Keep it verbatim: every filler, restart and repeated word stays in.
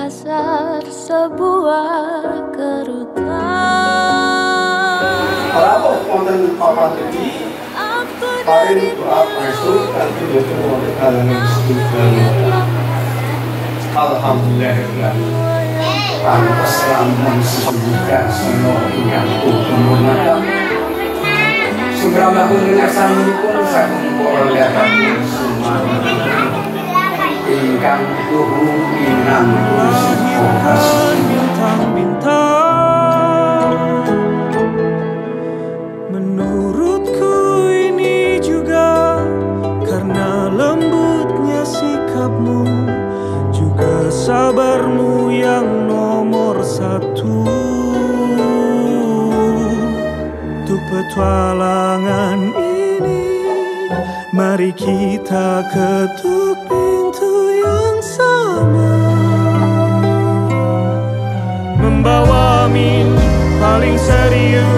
hasrat sebuah kerutan. Kalau aku konten apa tadi, paling berapa itu kan tidak semua kalangan sebuah. Alhamdulillah, pantas lamun sesungguhnya semua yang kumpulkan. Segera melakukan asal pun saya kumpul lihat semua. Ingkang tuhu inang tuh bintang-bintang. Menurutku ini juga karena lembutnya sikapmu, juga sabarmu yang nomor satu. Untuk petualangan ini, mari kita ketuk pintu yang sama, membawa mimpi paling serius.